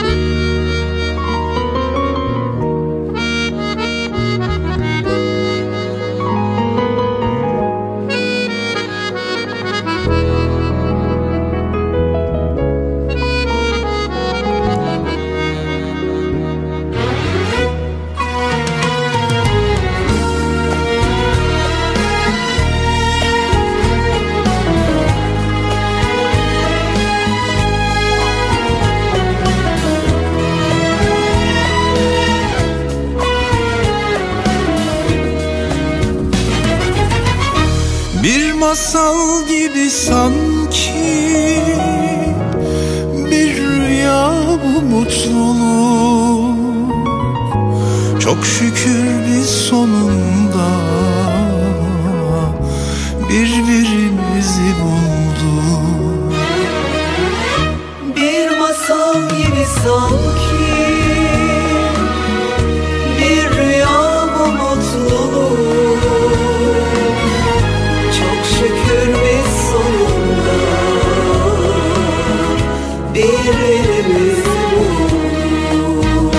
Masal gibi sanki bir rüya bu mutluluk. Çok şükür biz sonunda birbirimizi bulduk. Bir masal gibi sanki bir rüya bu mutluluk. Şükür biz sonunda birbirimizi bulduk.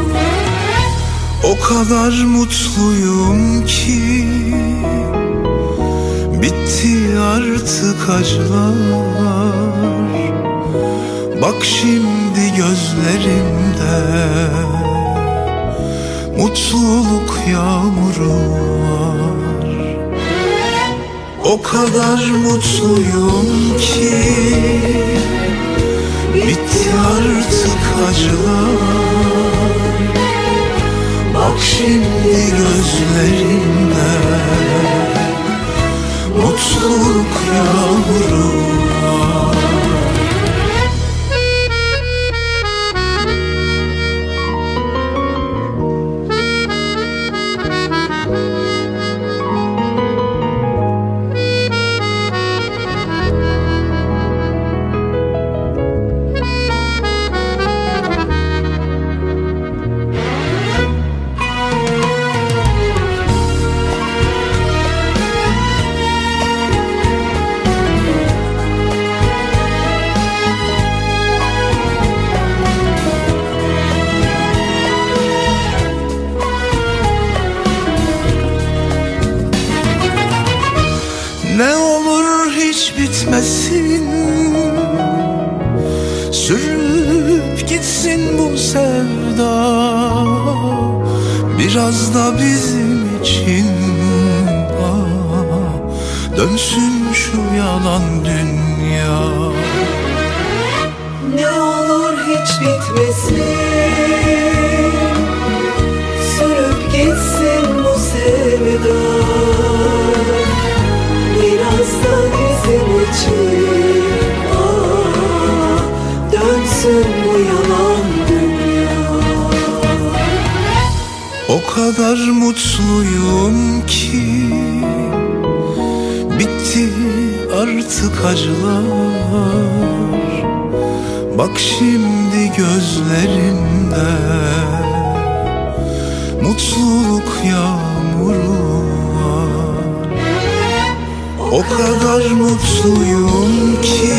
O kadar mutluyum ki bitti artık acılar. Bak şimdi gözlerimde mutluluk yağmuru var. O kadar mutluyum ki bitti artık acılar. Bak şimdi gözlerimde mutluluk yağmuru var. Ne olur hiç bitmesin, sürüp gitsin bu sevda. Biraz da bizim için dönsün şu yalan dünya. Ne olur hiç bitmesin, sürüp gitsin bu sevda. Biraz da bizim için dönsün bu yalan dünya. O kadar mutluyum ki bitti artık acılar. Bak şimdi gözlerimde mutluluk yağmuru var. O kadar mutluyum ki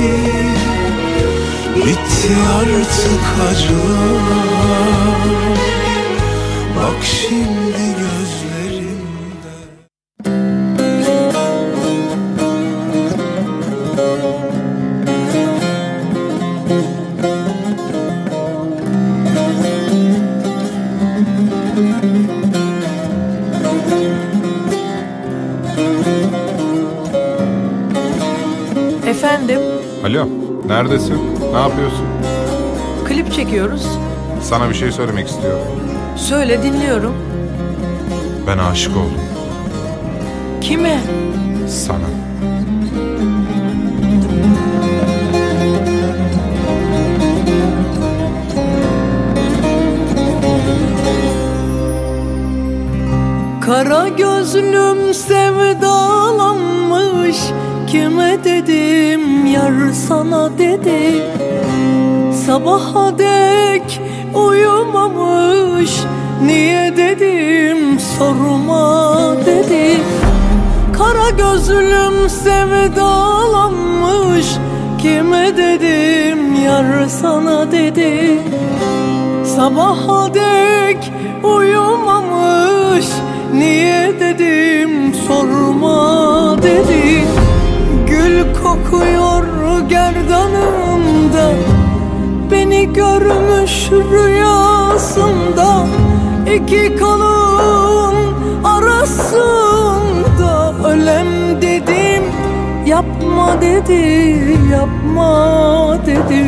bitti artık acılar. Bak şimdi gözlerimde. Efendim? Alo, neredesin? Ne yapıyorsun? Klip çekiyoruz. Sana bir şey söylemek istiyorum. Söyle, dinliyorum. Ben aşık oldum. Kime? Sana. Kara gözlüm sevdalanmış. Kime dedim yar sana dedi. Sabaha dek uyumamış. Niye dedim sorma dedi. Kara gözlüm sevdalanmış. kime dedim yar sana dedi. Sabaha dek uyumamış, niye dedim sorma dedi. Gül kokuyor gerdanımda, beni görmüş rüyasında. İki kolun arasında ölem dedim, yapma dedi, yapma dedi.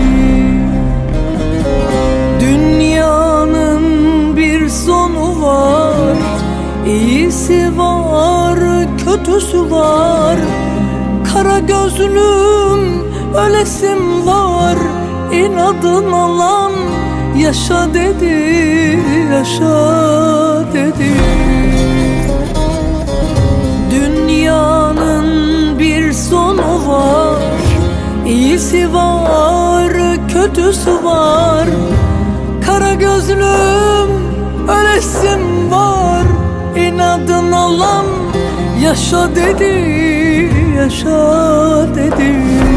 Dünyanın bir sonu var, iyisi var, kötüsü var. Kara gözlüm ölesim var, inadına lan yaşa dedi, yaşa dedi. Dünyanın bir sonu var, iyisi var, kötüsü var. Kara gözlüm ölesim var, inadına lan yaşa dedi, yaşa dedi.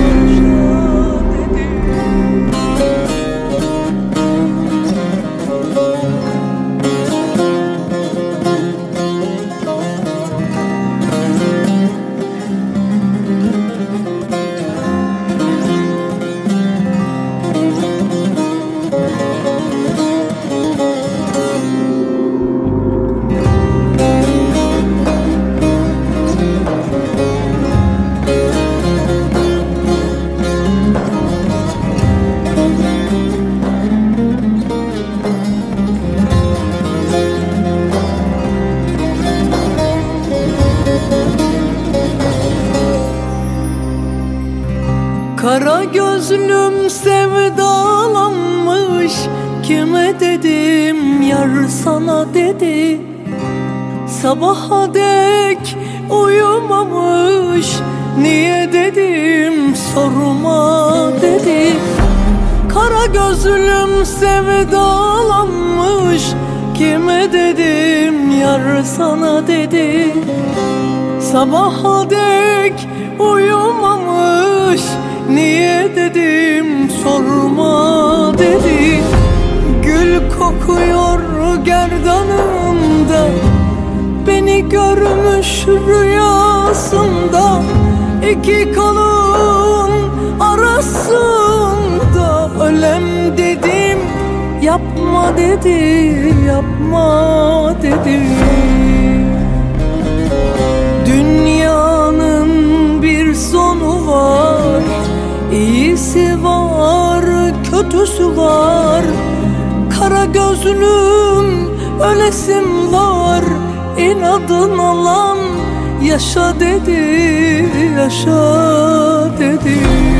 Kara gözlüm sevdalanmış, kime dedim yar sana dedi. Sabaha dek uyumamış, niye dedim sorma dedi. Kara gözlüm sevdalanmış, kime dedim yar sana dedi. Sabaha dek uyumamış, niye dedim sorma dedi. Gül kokuyor gerdanımda, beni görmüş rüyasında. İki kolun arasında ölem dedim, yapma dedi, yapma dedi. Dünyanın bir sonu var, iyisi var, kötüsü var. Kara gözlüm ölesim var, inadına lan yaşa dedi, yaşa dedi.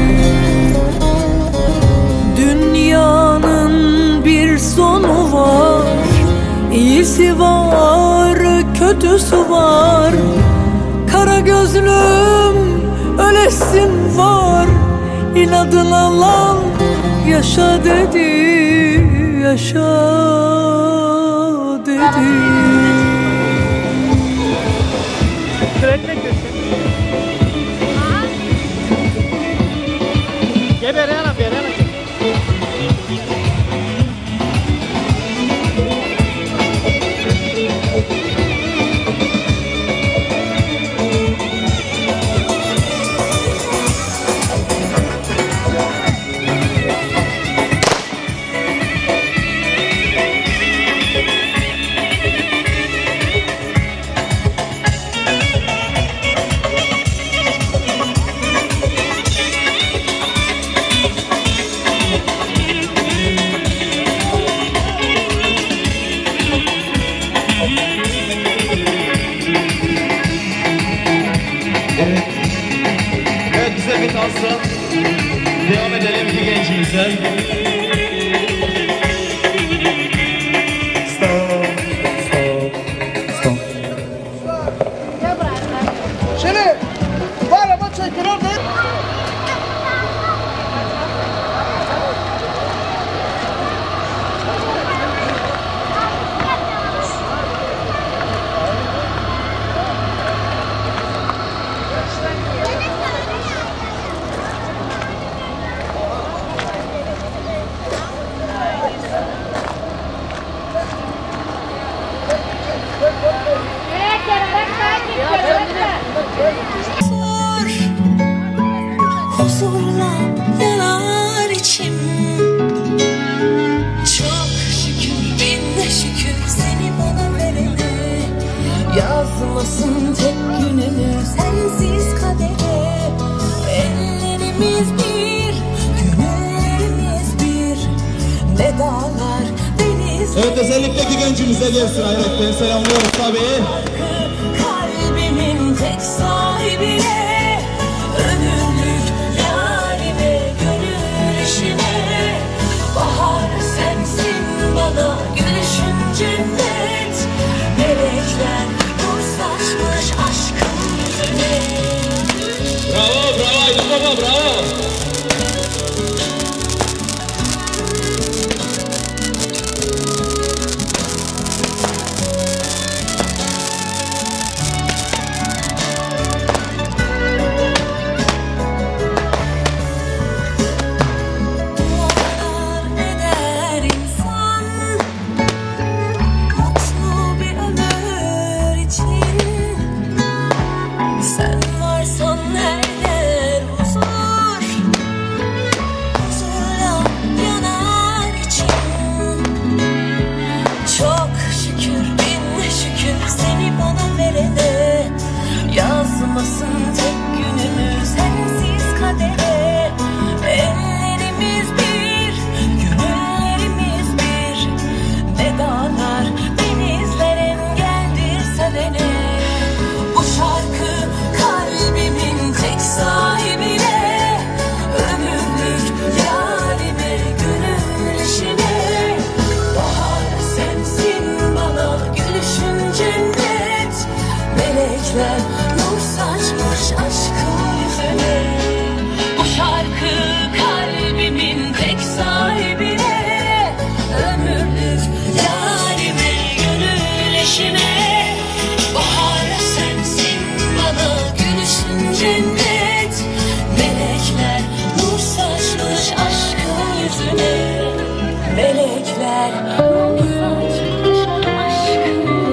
Dünyanın bir sonu var, iyisi var, kötüsü var. Kara gözlüm ölesim var, inadına lan yaşa dedi, yaşa dedi. Sürekli köşe. Gel beri yana, beri yana. Evet, güzel bir dansla devam edelim iki gençimizle. Şimdi bu araba çekilir mi? Yazmasın tek günümüz sensiz kadere. Ellerimiz bir, gönüllerimiz bir. Ne dağlar, deniz. Evet, özellikle ki gencimize gelsin hayretten selamlıyoruz tabii. Kalbimin tek sahibine, ömürlük yarime, gönül işine. Bahar sensin bana, gülüşün cennet. Melekler nur saçmış aşkın yüzüne. Bravo, bravo Aydın Baba, bravo. Yazmasın tek günümüz sensiz kadere. Ellerimiz bir, gönüllerimiz bir. Ne dağlar, denizler engeldirse beni. Bu şarkı kalbimin tek sahibine, ömürlük yarime, gönül işine. Bahar sensin bana, gülüşün cennet. Melekler nur saçmış aşkın yüzüne. Bu şarkı kalbimin tek sahibine, ömürlük yarime, gönül eşime. Bahar sensin bana, gülüşün cennet. Melekler nur saçmış aşkın yüzüne. Melekler nur saçmış aşkın yüzüne.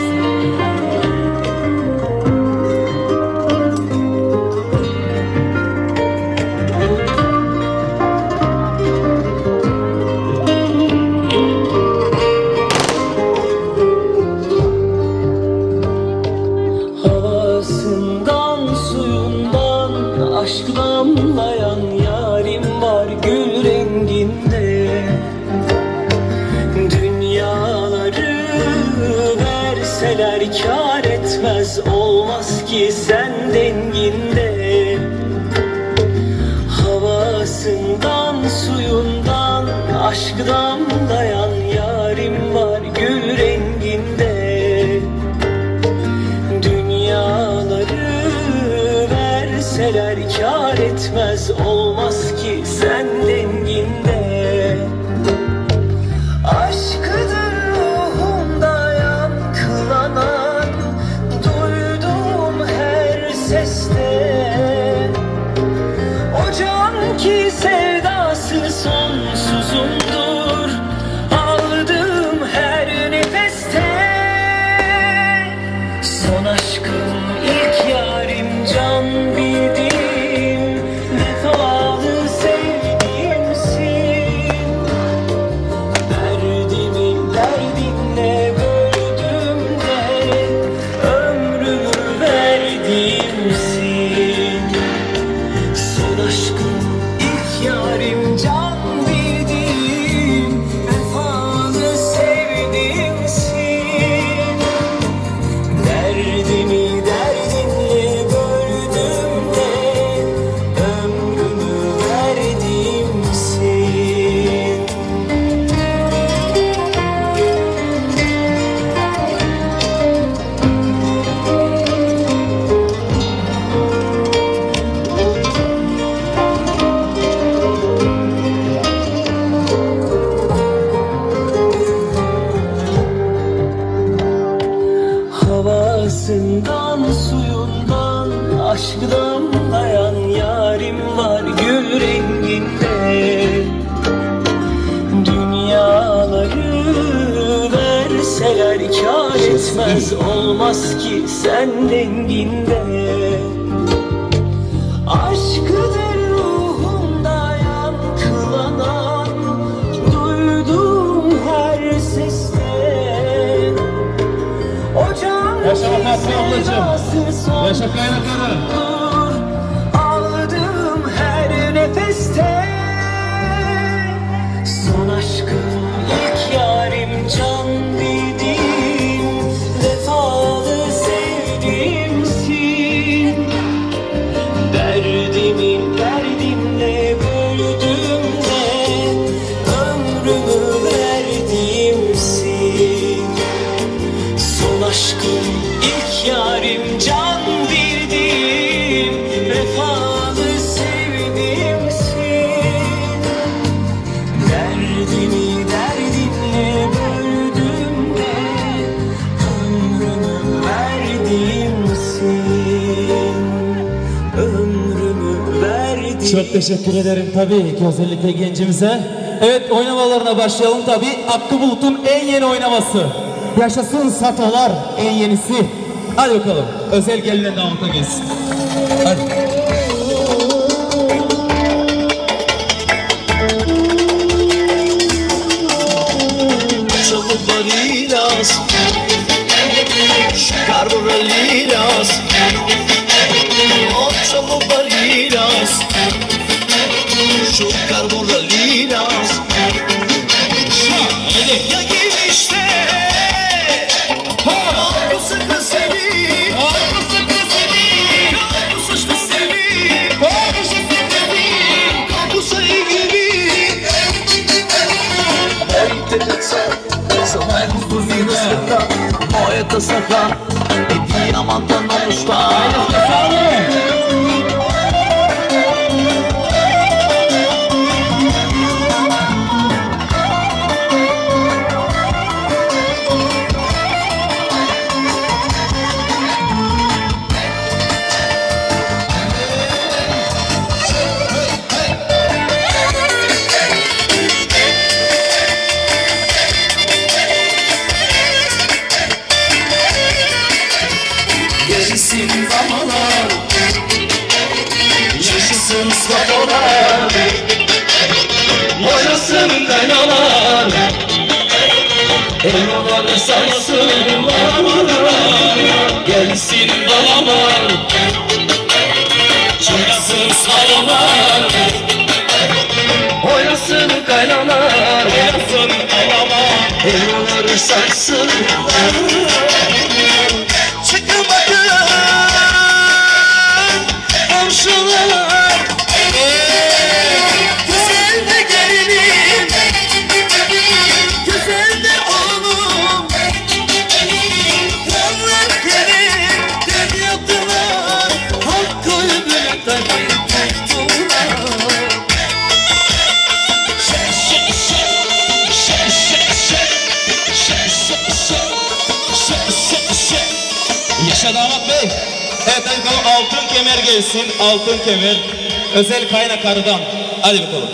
Aşk damlayan yarim var gül renginde. Dünyaları verseler kâr etmez, olmaz ki sen denginde. Havasından suyundan aşk damlayan yarim var gül renginde. Verseler kâr etmez, olmaz ki sen denginde. Aşkıdır ruhumda yankılanan, duyduğum her seste. O can ki sevdası sonsuzumdur, aldığım her nefeste. Son aşkım ilk yarim, can bildiğim, vefalı sevdiğimsin. Derdimi derdinle böldüm de, ömrümü verdiğimsin. Son aşkım ilk yarim, can bildiğim, vefalı sevdiğimsin. Derdimi havasından suyundan aşk damlayan yarim var gül renginde. Dünyaları verseler kâr etmez, olmaz ki sen denginde. Aşkıdır ruhumda yankılanan, duyduğum her seste. O can Yaşamak ablacığım. Yaşa kaynakları. Aldığım her nefeste son aşkım, ilk yarim, can bildiğim, vefalı sevdiğimsin. Derdimi derdimle böldüm de ömrümü verdiğimsin. Son aşkım, ilk yarim, can bildiğim, vefalı sevdiğimsin. Derdimi derdimle böldüm de ömrümü verdiğimsin. Ömrümü verdiğimsin. Çok teşekkür ederim tabii ki özellikle gencimize. Evet, oynamalarına başlayalım tabii. Hakkı Bulut'un en yeni oynaması. Yaşasın Satolar en yenisi. Hadi bakalım. Özel geline davuta gelsin. Hadi. Lilas, Scarborough Lilas, Ottawa Lilas, Scarborough Lilas. Ya girişte, bu sıkı seni, bu sıkı seni, bu sıkı seni, bu sayı gibi. Samaj buzdolabı sırta, moje to saka i diamanta nożka. Gelsin zamanlar, yaşasın Svadolar, oynasın kaynalar, elmalar sarsın lavalar. Gelsin zamanlar, yaşasın Svadolar, oynasın kaynalar, elmalar sarsın lavalar. Komşular, güzel de gelinim, güzel de oğlum. Onlar gelin, gel yaptılar, hakkı bülentleri tuttular. Yaşa damat bey. Evet, hadi bakalım, altın kemer gelsin. Altın kemer. Özel kaynak arıdan. Hadi bakalım.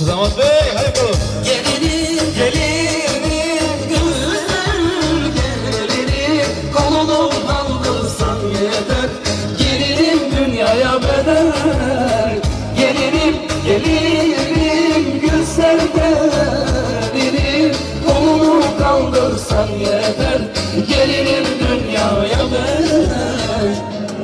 Başı damat bey, hadi bakalım. Gelinim, gelinim, kolunu kaldırsan yeter. Gelinim dünyaya bedel. Gelinim, güzel gelinim, kolunu kaldırsan yeter. Gelinim dünyaya bedel.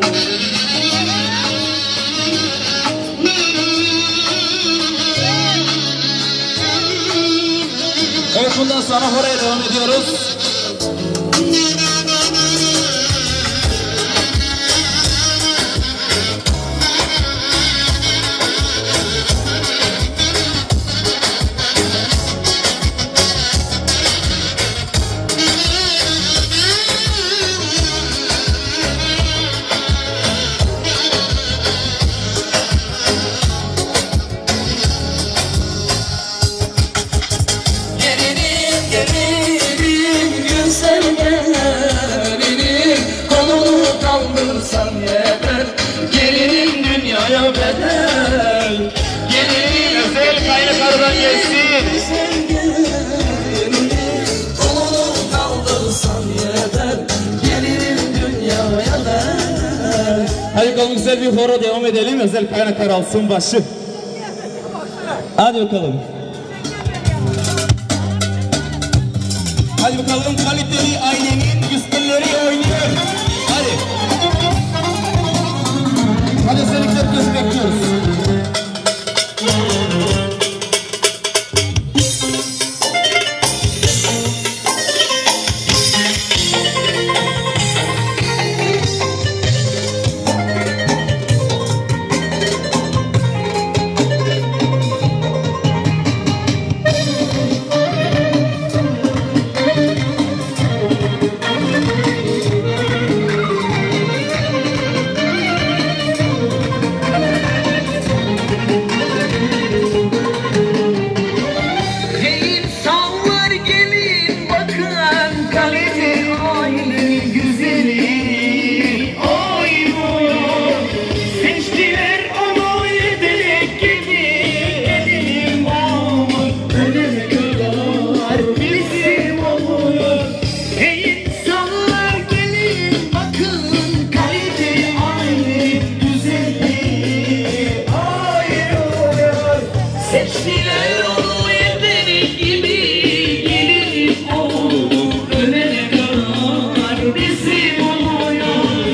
Evet, bundan sonra oraya devam ediyoruz. Gelinim dünyaya bedel. Gelinim özel kaynakardan gelsin. Kolunu kaldırsan yeter. Gelinim dünyaya bedel. Hadi bakalım, güzel bir horo devam edelim. Özel kaynaklar alsın başı. Hadi bakalım. Hadi bakalım, kaliteli ailenin güçleri oynuyor. Hadi. Hadi özellikle göz bekliyoruz. Seçtiler onu yetenek gibi. Gelinim olur ölene kadar bizim oluyor.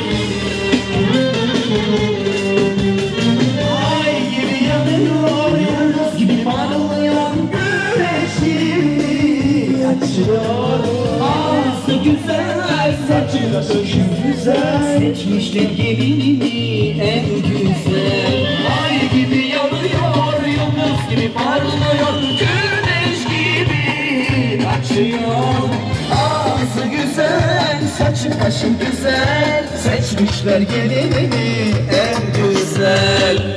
Ay gibi yanıyor, yıldız gibi parlıyor. Güneş gibi açıyor. Ağzı güzel, saçı başı güzel. Seçmişler gelinimi en güzel. Ay gibi yanıyor, yıldız gibi parlıyor. Güneş gibi açıyor. Ağzı güzel, saçı başı güzel. Seçmişler gelinimi en güzel.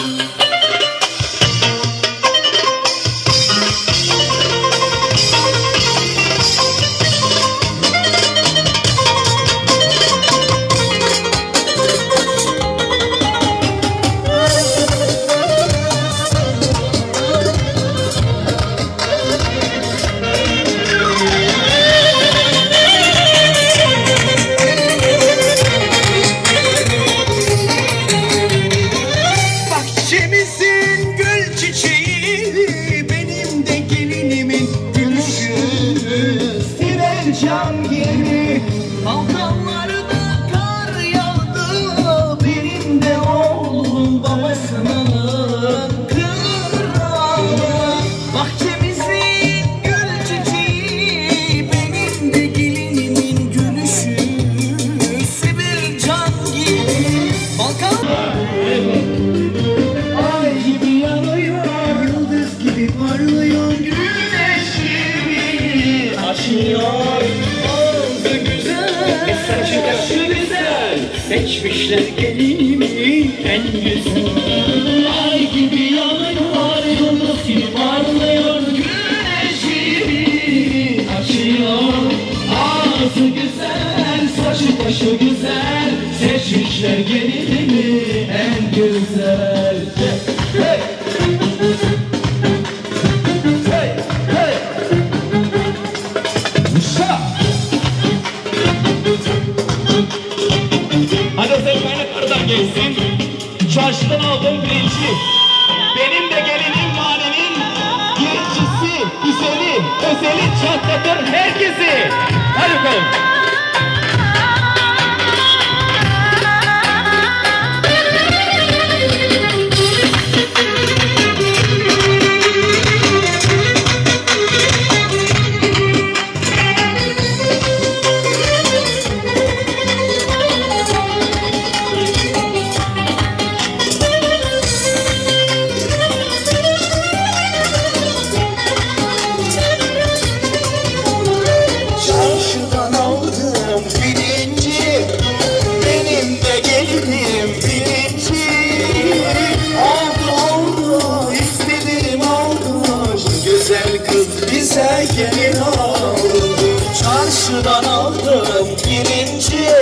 Bahçemizin gül çiçeği, benim de gelinimin gülüşü. Siren can gibi balkanlarda kar yağdı. Benim de oğlum babasının kralı. Bahçemizin gül çiçeği, benim de gelinimin gülüşü. Sibel can gibi balkan. Ay gibi yanıyor, yıldız gibi parlıyor. Güneş gibi açıyor. Ağzı güzel, saçı başı güzel. Seçmişler gelinimi en güzel. Ay gibi yanıyor, yıldız gibi parlıyor. Güneş gibi açıyor. Ağzı güzel, saçı başı güzel. Seçmişler gelinimi en güzel. Hey! gelsin. Çarşıdan aldığım pirinci. Benim de gelinim mahallenin birincisi, güzeli, özeli çatlatır herkesi. Hadi bakalım. Çarşıdan aldım pirinci, benim de gelinim birinci. Oldu istedim oldu, güzel kız bize gelin oldu. Çarşıdan aldım pirinci.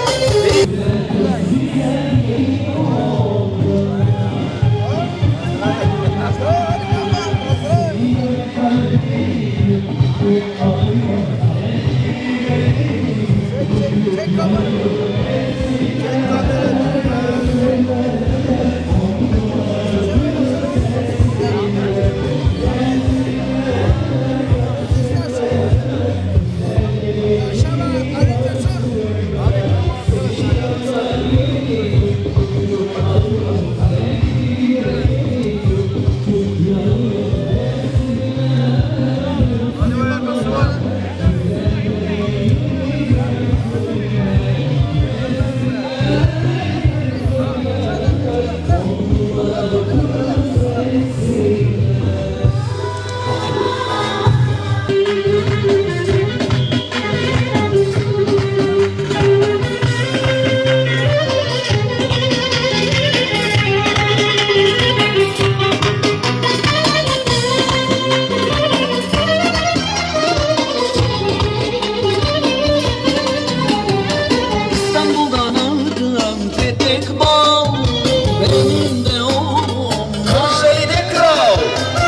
İstanbul'dan aldım petek bal, benim de oğlum Kuzey'de kral.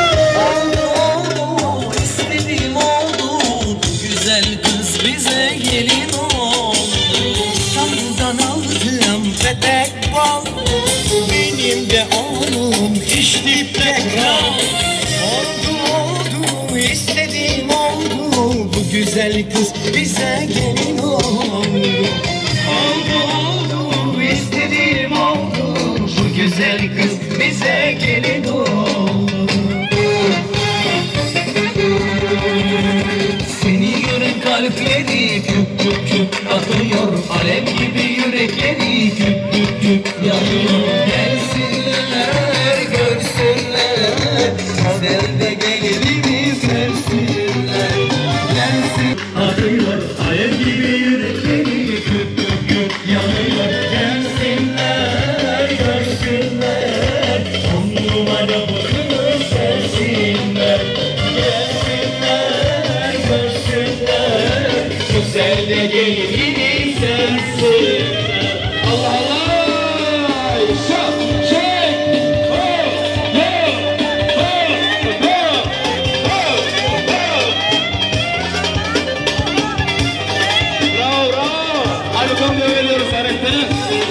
Oldu istediğim oldu, güzel kız bize gelin oldu. İstanbul'dan aldım petek bal, benim de oğlum işte kral. Oldu istediğim oldu, bu güzel kız bize gelin oldu. Oldu istediğim oldu, bu güzel kız bize gelin oldu. Seni gören kalpleri küp küp küp atıyor, alev gibi yürekleri küp küp küp yanıyor. Gelsinler görsünler, güzel de gelirimi versinler. Gelsin atıyor, alev gibi yürekleri küp küp küp yanıyor. Gelsinler görsünler, on numara bunu versinler. Gelsinler görsünler, güzel de gelirimi versinler. Allah Allah! Şap, çek! Ho! Ho! Ho! Ho! Ho! Bravo, bravo! Hadi komple veriyoruz öğretmenim.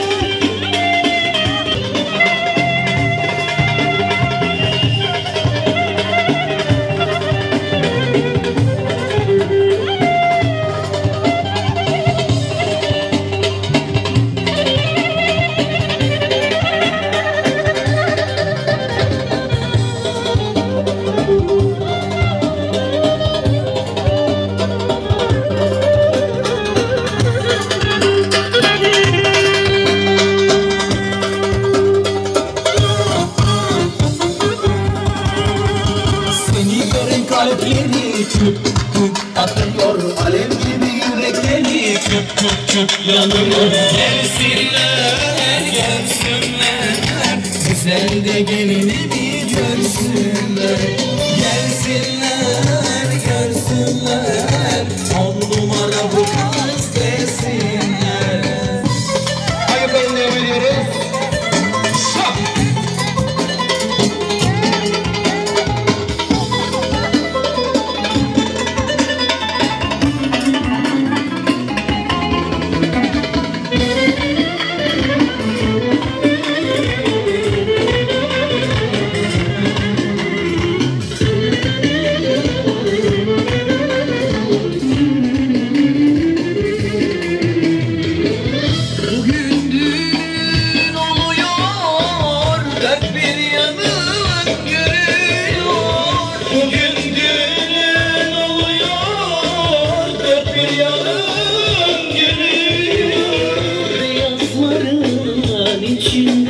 Kalpleri küp küp atıyor, alev gibi yürekleri küp küp küp yanıyor. Gelsinler görsünler, güzel de gelinimi görsünler. Gelsinler görsünler, on numara bu kız desinler. Hadi bakalım devam ediyoruz. Şap!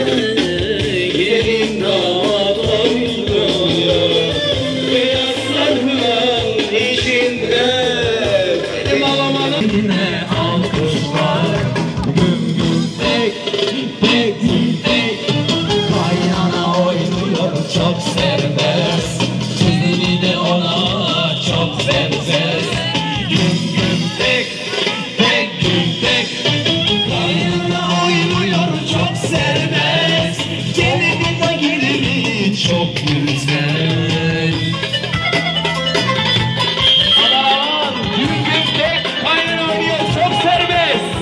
gelin damat oynuyor. Beyaz sarhının içinde benim alamanın yine alkışlar. Güm güm tek tek tek kaynana oynuyor çok serbest. Sizini de ona çok benzer. Güm güm tek tek güm tek kaynana oynuyor çok serbest. Gelini de gelini çok güzel. Aman güm güm tek kaynana oynuyor çok serbest.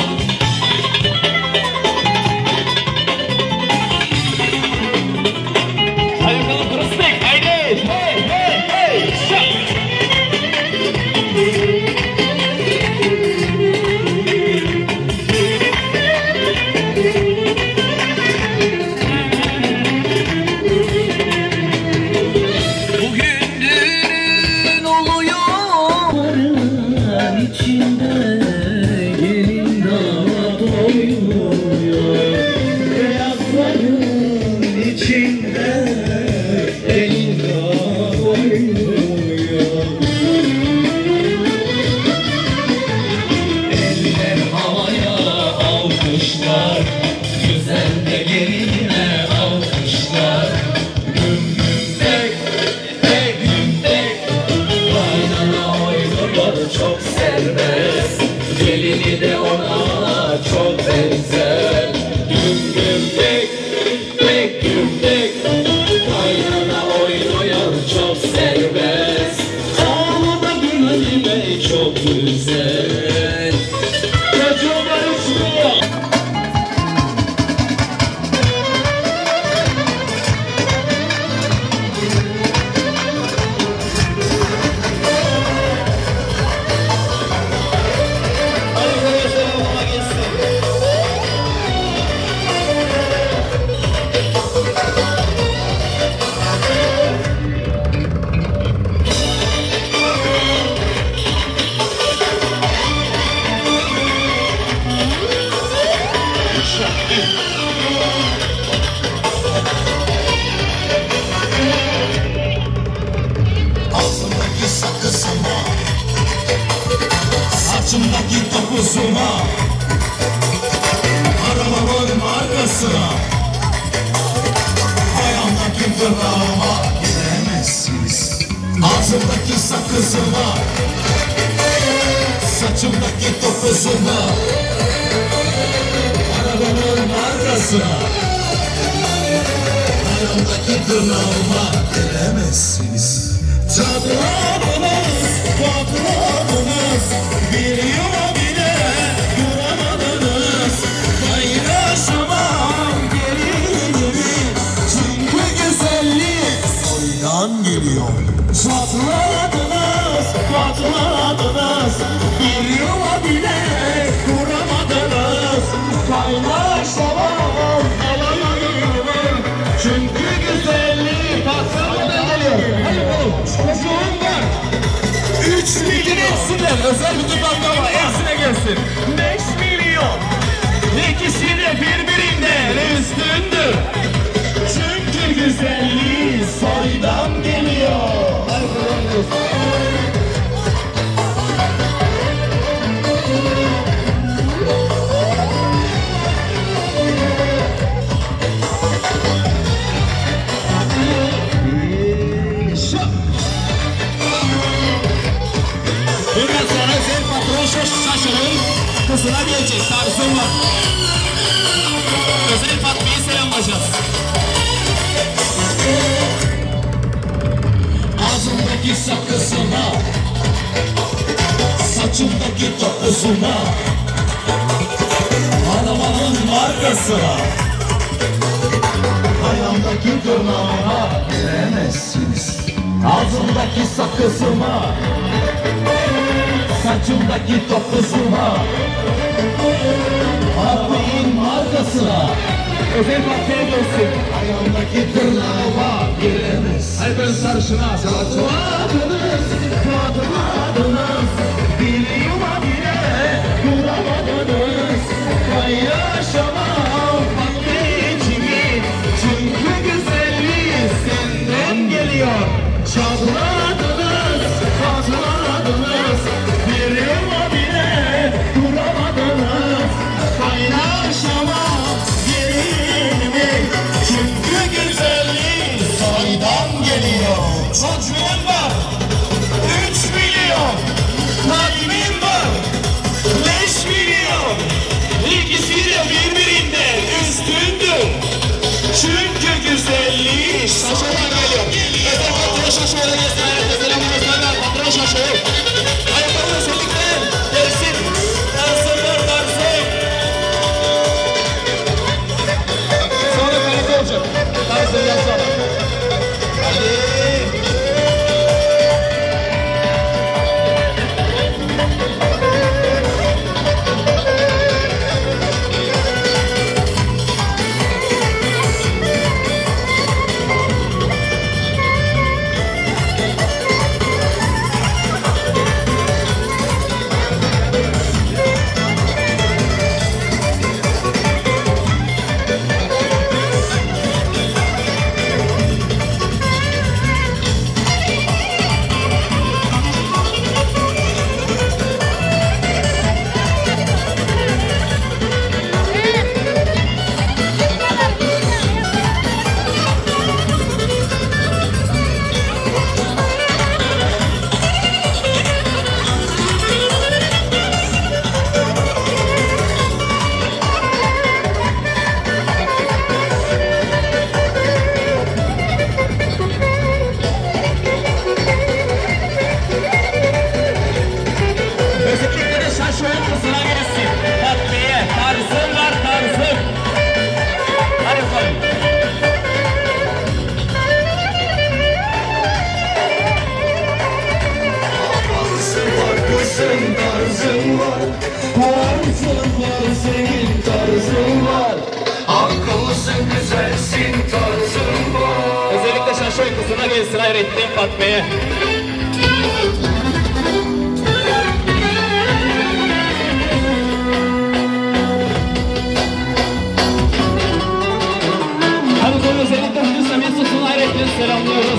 Hadi bakalım Kırıstık, haydi! Hey, hey, hey! Şak! Bugün düğün oluyor Arıların içinde gelin damat oynuyor. Beyazların içinde gelin damat oynuyor. Eller havaya alkışlar, güzel de gelinine alkışlar. Güm güm tek tek güm tek kaynana oynuyor çok serbest. Gelini de ona çok benzer. Güm güm tek tek güm tek kaynana oynuyor çok serbest. Oğlu da gelinime çok güzel. Çocuğumlar uçuyor. Ağzımdaki sakızıma, saçımdaki topuzuma, arabamın markasına, ayağımdaki tırnağıma giremezsiniz. Ağzımdaki sakızıma, saçımdaki topuzuma, arabamın markasına, ayağımdaki tırnağıma giremezsiniz. Çatladınız, patladınız, bir yuva bile kuramadınız. Paylaşamam gelinimi, çünkü güzelliği soydan geliyor. Çatladınız, patladınız, bir yuva bile kuramadınız. Paylaşamam gelinimi, çünkü güzelliği patlamadan geliyor. Hadi bakalım. Çocuğum var. 3 milyon. Hepsinden özel bir tutamda var. Hepsine gelsin. 5 milyon. İkisi de birbirinden üstündür. Çünkü güzelliği soydan geliyor. Hadi bakalım. Bundan sonra sen patron şaşırın, kızına gelecek, tarzım var. Özel Fatma'yı selamlayacağız. Ağzımdaki sakızıma, saçımdaki topuzuma, arabanın markasına, ayağımdaki tırnağıma giremezsiniz. Ağzımdaki sakızıma, saçımdaki topuzuma, arabanın markasına, özel bahçeye gelsin. Ayağımdaki tırnağıma giremez. Hadi ben sarışına Patladınız, patladınız, bir yuva bile kuramadınız. Paylaşamam anneciğimi, Şaşo'dan geliyor. Özel patron Şaşo'ya da gelsin. Hayatı selamlar sana. Patron Şaşo. Ayakkabı özellikle gelsin. Dansınlar dansın. Sonra kalite olacak. Dansından sonra. Hadi. Tarzın var, senin tarzın var. Akıllısın, güzelsin, tarzın var. Özellikle Şaşoy kızına gelsin Hayrettin Fatma'ya. Hadi konu özellikle Hüsnü Mesut'un Hayrettin selamlıyoruz.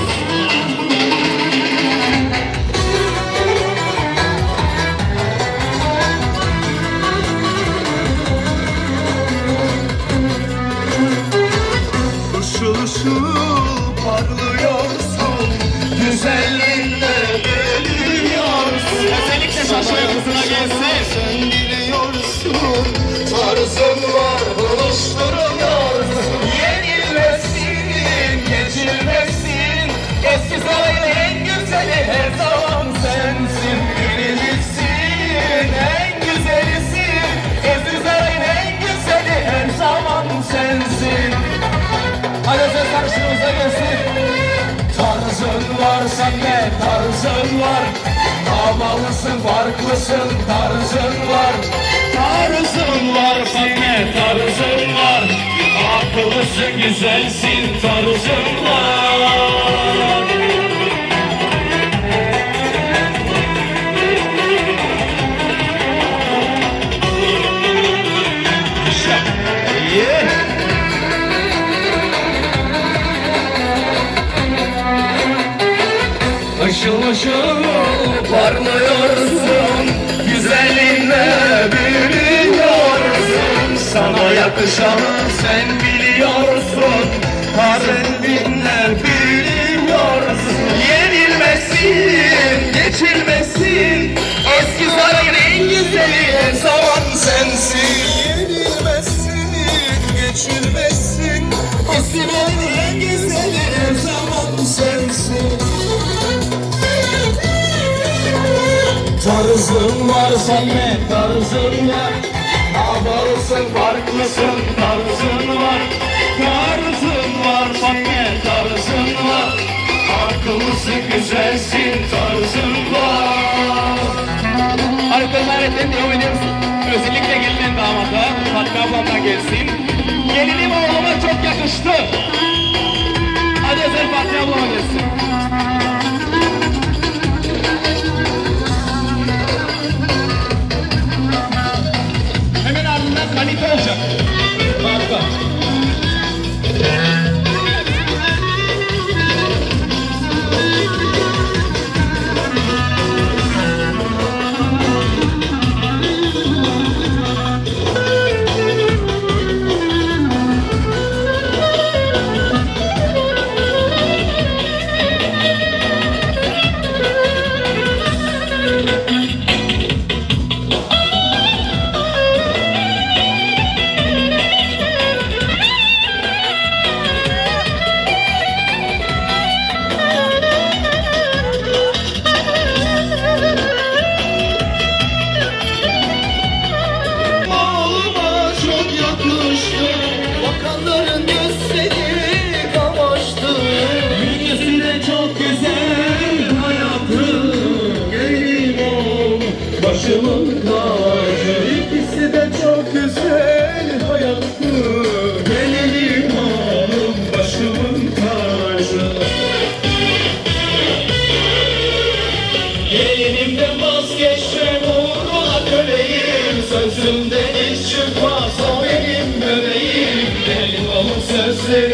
Işıl ışıl parlıyorsun, güzelliğinle geliyorsun. Özellikle Şaşoy kızına gelsin. Sen biliyorsun, tarzın var, buluşturuyorsun. Yenilmesin, geçilmesin, eski sarayın en güzeli her zaman sensin. Biriciksin, en güzelisin, eski sarayın en güzeli her zaman sensin. Hadi özel karşınıza gelsin. Tarzın var sende, tarzın var. Havalısın, farklısın, tarzın var. Tarzın var Fatma, tarzın var. Akıllısın, güzelsin, tarzın var. Işıl ışıl parlıyorsun, güzelliğinle büyüyorsun. Sana yakışanı sen biliyorsun, kalbinle biliyorsun. Yenilmesin, geçilmesin, eski sarayın en güzeli her zaman sensin. Yenilmesin, geçilmesin, eski sarayın en güzeli her zaman sensin. Tarzın var senin, tarzın var. Havalısın, farklısın, tarzın var. Tarzın var Fatma, tarzın var. Akıllısın, güzelsin, tarzın var. Harika Hayrettin devam ediyoruz. Özellikle gelinin damada Fatma ablamdan gelsin. Gelinim oğluma çok yakıştı. Hadi özel Fatma ablama gelsin. Hemen ardından kalite olacak. Harika.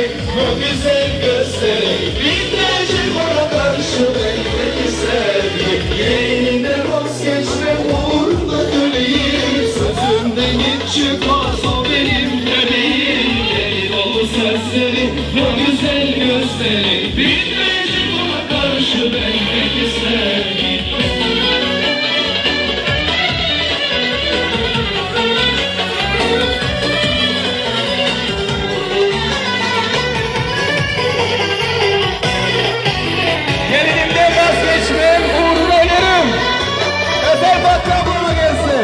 gözleri, o güzel gözleri bitmeyecek ona karşı bendeki sevgi. Yeğeninde vazgeçme uğruna köleyim, sözümden hiç çıkmaz o benim köleğim. Deli dolu sözleri, o güzel gözleri bitmeyecek ona karşı bendeki sevgi. Gelinimden vazgeçmem, uğruna ölürüm. Özel Fatih ablama gelsin.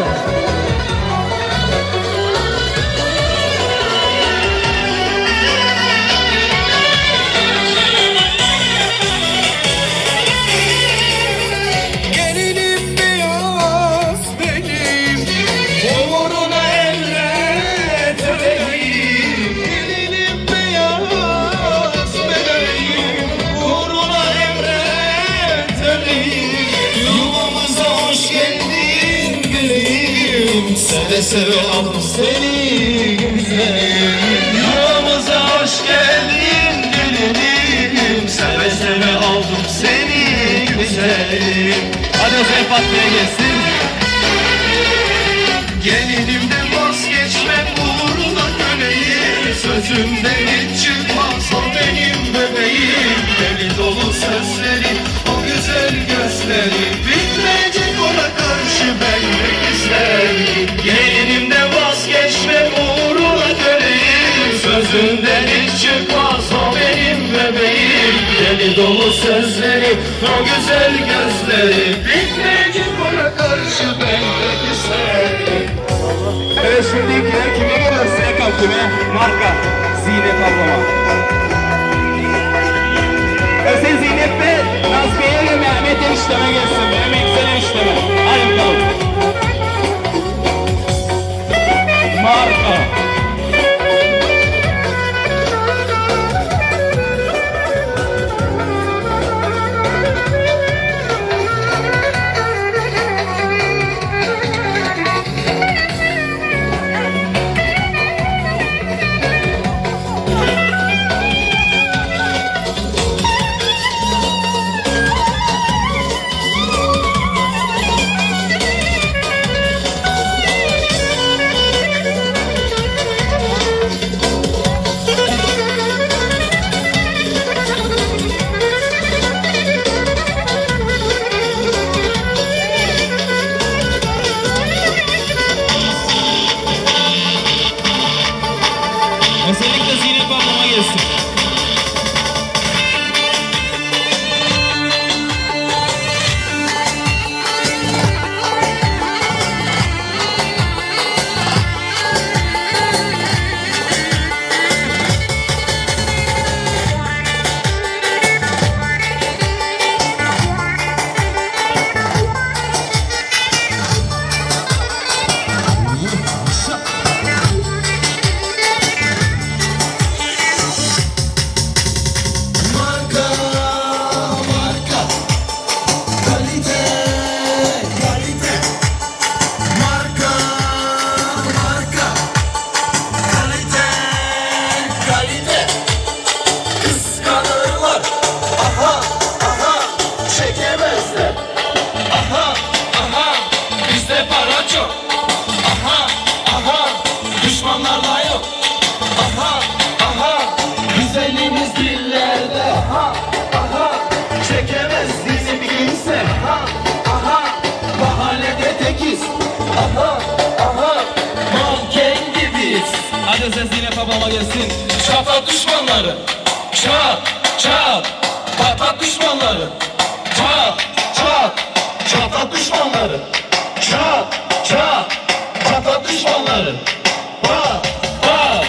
Gelinim beyaz benim, uğruna emret öleyim. Gelinim beyaz benim, uğruna emret öleyim. Yuvamıza hoş geldin gülüm, seve seve aldım seni güzelim. Yuvamıza hoş geldin gülüm, seve seve aldım seni güzelim. Hadi Özel Fatih'e gelsin. Gelinimden vazgeçmem uğruna köleyim, sözümden hiç çıkmaz o benim bebeğim. Deli dolu sözleri, o güzel gözleri bitmeyecek ona karşı bendeki sevgi. Gelinimden vazgeçmem uğruna köleyim, sözümden hiç çıkmaz o benim bebeğim. Deli dolu sözleri, o güzel gözleri bitmeyecek ona karşı bendeki sevgi. Evet şimdi ilkiler kime geliyor? Serkan kime? Marka. Zinet ablama. Özel Zinet ve Nazmiye'ye ve Mehmet enişteme gelsin. Benim yüksel enişteme. Hadi bakalım. Marka. Özellikle Zinet ablama gelsin. Marka, marka, kalite, kalite. Marka, marka, kalite, kalite. Kıskanırlar, aha, aha, çekemezler. Aha, aha, bizde para çok. Aha, aha, düşmanlarla yok. Aha, aha, güzelliğimiz dillerde. Aha, aha, çekemez bizi bir kimse. Aha, aha, mahallede tekiz. Aha, aha, manken gibiyiz. Hadi Özel Zinet ablama gelsin. Çapat düşmanları, çat, çat, patat düşmanları. Çat, çat, çapat düşmanları. Çat, çat, patat düşmanları. Pat, pat.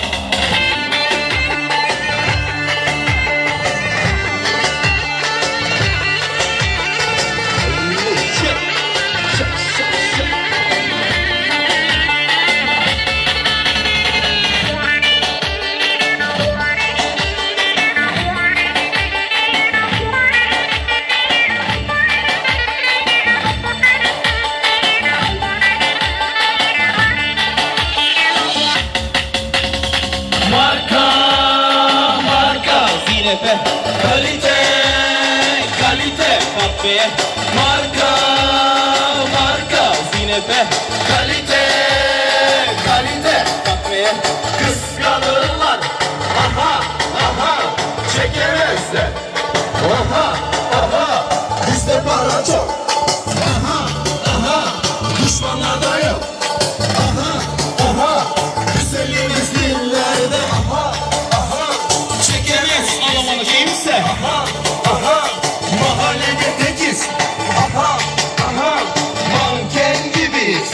Zinepe. Kalite, kalite, kahveye. Marka, marka, Zinepe. Kalite, kalite, kahveye. Kıskanırlar, aha, aha, çekemezler. Aha, aha, bizde para çok. Aha, aha, düşmanlarda yok. Aha, aha, güzelliğimiz dillerde. Aha, aha, çekemez Alamanı kimse. aha, aha, mahallede tekiz. Aha, aha, manken gibiyiz.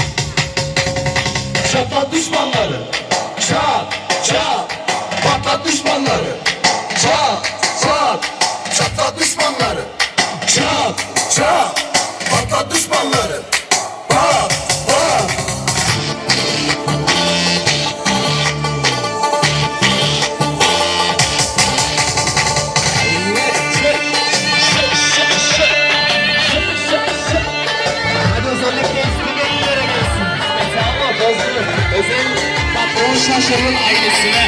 Çatlat düşmanları, çat, çat, patlat düşmanları, çat, çat, çatlat düşmanları, çat, çat, patlat düşmanları, pat, pat. Hadi özellikle istediğinlere gelsin. Mesela Bozdur, özel patron Şaşır'ın ailesine.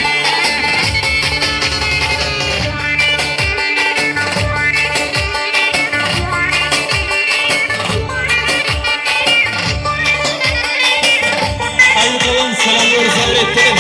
Haydi bakalım, selamlıyoruz Hayrettin.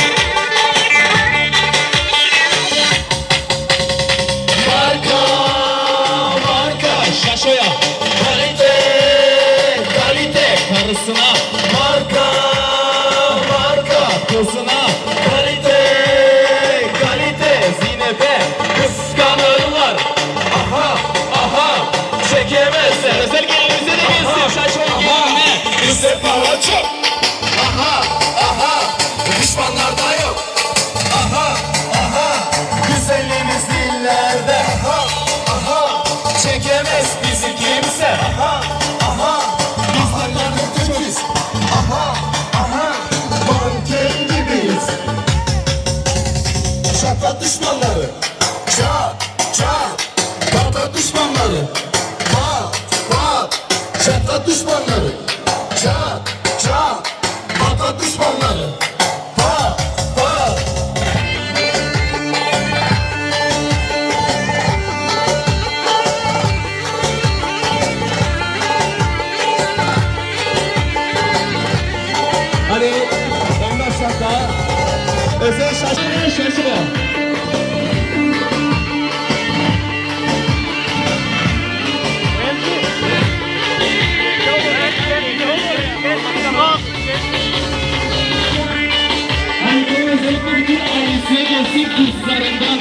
Marka, marka, Şaşo'ya. Kalite, kalite, karısına. Marka, marka, kızına. Kalite, kalite, Zinepe. Kıskanırlar. Aha, aha, çekemezler. Özel gelimize de gelsin. Şaşo'nun geline. Bizde para çok. Aha, aha, düşmanlarda yok. Aha, aha, güzelliğimiz dillerde. Aha, aha, çekemez bizi kimse. Aha, aha, mahallede tekiz. Aha, aha, manken gibiyiz. Çatlat düşmanları, çat, çat, patlat düşmanları, pat, pat, çatlat düşmanları, çat, çat, patlat düşmanları, pat, pat. Hadi, Damla Şaka. Özel Şaşır'ın Şaşır'a. Ankara özellikle bütün ailesine gelsin kızlarından.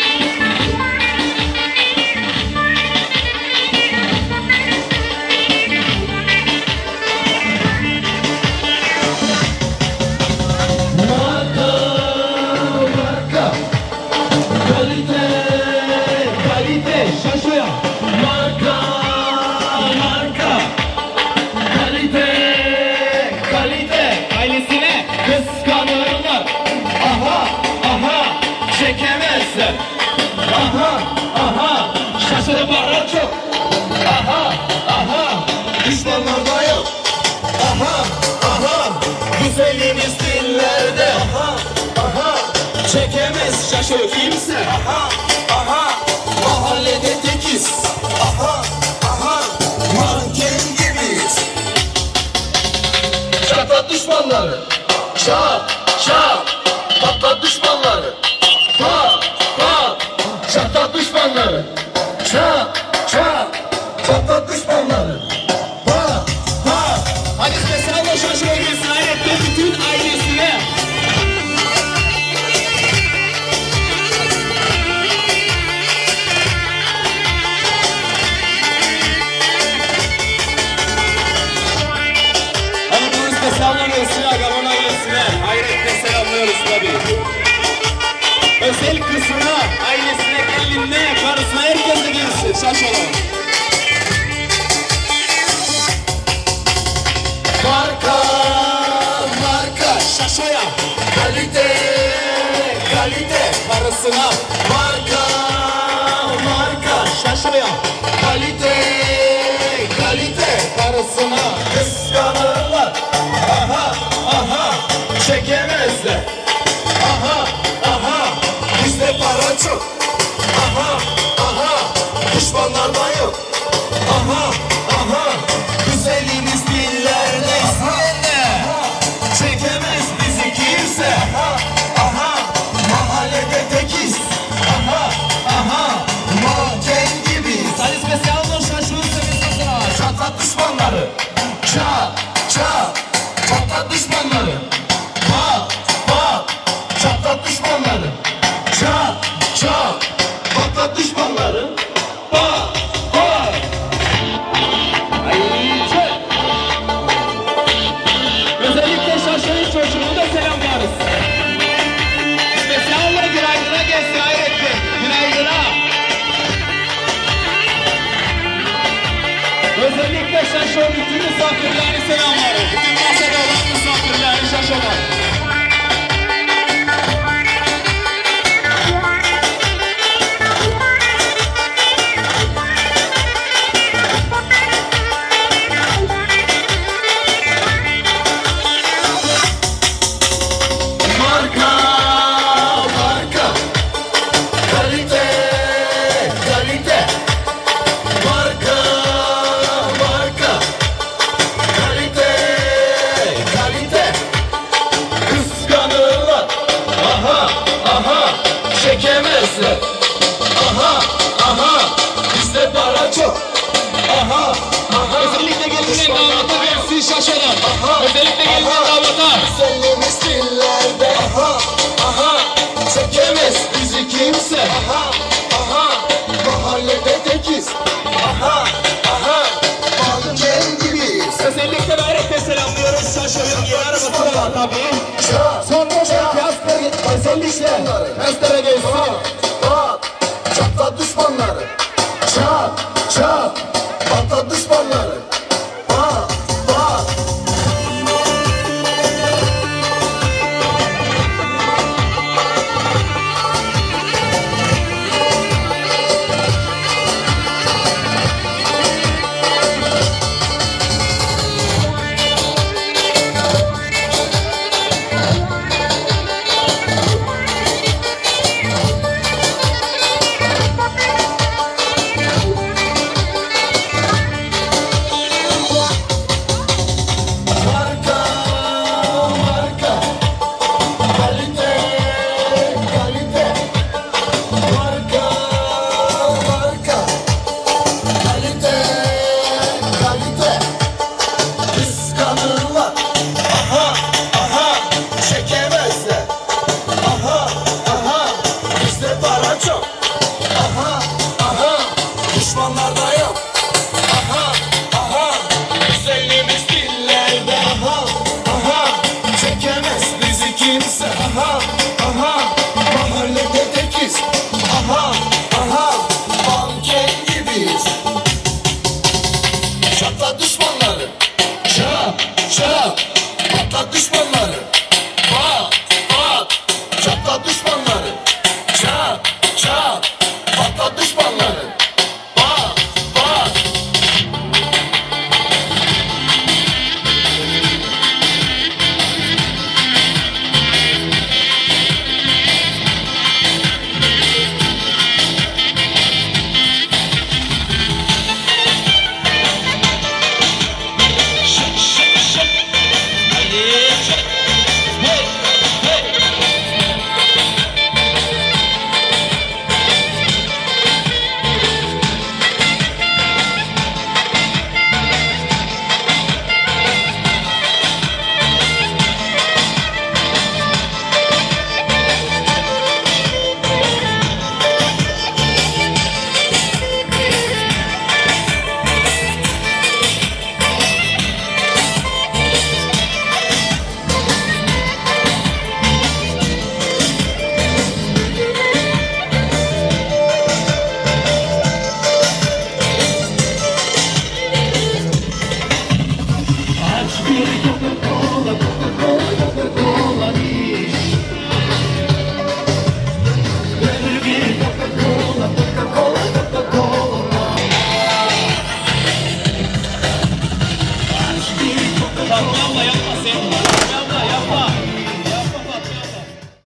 Marka, marka, kalite, kalite, Şaşo'ya. marka, marka, kalite, Kalite, ailesine kıskanırlar. aha, aha, çekemezler. Aha, aha, Şaşır'a para çok. aha, aha, düşmanlarda yok. Aha, aha, güzelliğimiz dillerde. Aha, aha, çekemez şaşır kimse. Aha, aha, mahallede tekiz. Aha, aha, manken gibiyiz. Çatlat düşmanları, çat, çat, patlat düşmanları, pat, pat, çatlat düşmanları, çat, çat, patlat düşmanları, pat, pat. Hadi spesiyal Şaşır'a gelsin. Hayrettin bütün ailesine. Hadi bunu spesiyallanıyorsun Agaron ailesine. Hayrettin selamlıyoruz tabii. Özel kızına, ailesine, gelinine, karısına, herkese gelsin. Şaşo'la. Marka, marka, Şaşo'ya. kalite, kalite, Karısına. marka, marka, Şaşo'ya. kalite, kalite, Karısına. kıskanırlar. Aha, aha, çekemezler. Aha, aha, bizde para çok. çekemezler. Aha, aha, bizde para çok. Aha, aha. Özellikle gelinin damata versin şaşaran. Özellikle gelinin damata. Güzelliğimiz dillerde. Aha, aha, çekemez bizi kimse. Aha, aha, mahallede tekiz. Aha, aha, manken gibiyiz. Özellikle Bayrek'te selamlıyoruz. Şaşırın yer arabasına tabii. Son özellikle Mestere gelsin. Pat, çatla düşmanları. Çat, çat, patla düşmanları. Pat, pat. Marka, marka, kalite, kalite. Marka, marka, kalite, kalite. Kıskanırlar. Aha, aha, çekemezler. Aha, aha, bizde para çok. Aha, aha, düşmanlarda yok. Aha, aha, güzelliğimiz dillerde. Aha, aha, çekemez bizi kimse. Aha, aha, mahallede tekiz. Aha, aha, manken gibiyiz. Çatla düşmanları. Çat, çat, patla düşmanları. Pat, pat, çatla düşmanları. Çat, çat,